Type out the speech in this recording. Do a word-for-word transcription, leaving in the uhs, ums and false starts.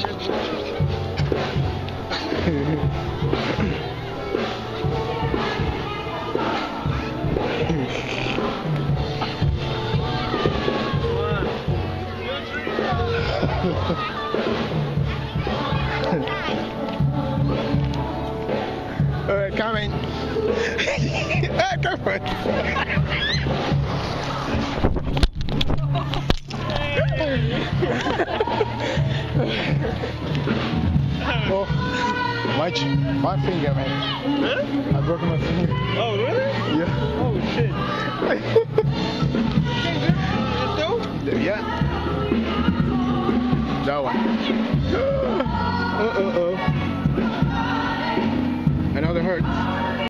Alright, coming. Ah, come on. Oh, my, my finger, man. Huh? I broke my finger. Oh, really? Yeah. Oh, shit.